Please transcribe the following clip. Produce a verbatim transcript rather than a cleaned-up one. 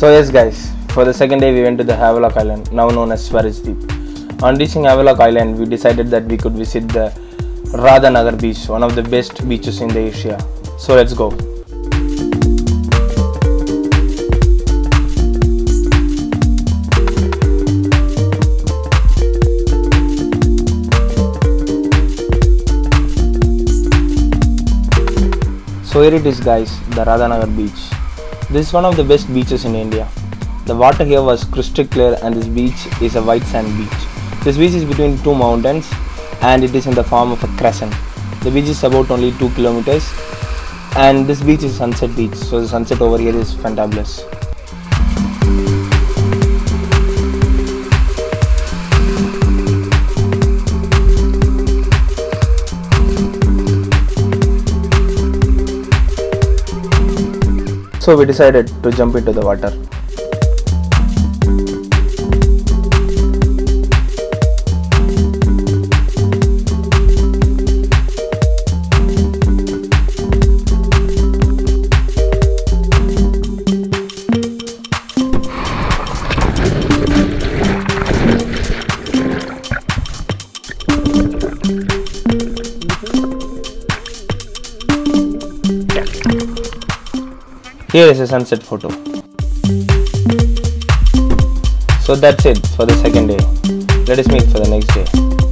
So yes guys, for the second day we went to the Havelock Island, now known as Deep. On reaching Havelock Island, we decided that we could visit the RadhaNagar beach, one of the best beaches in the Asia. So let's go. So here it is guys, the RadhaNagar beach. This is one of the best beaches in India. The water here was crystal clear and this beach is a white sand beach. This beach is between two mountains and it is in the form of a crescent. The beach is about only two kilometers and this beach is sunset beach, so the sunset over here is fantabulous. So we decided to jump into the water. Here is a sunset photo. So that's it for the second day. Let us meet for the next day.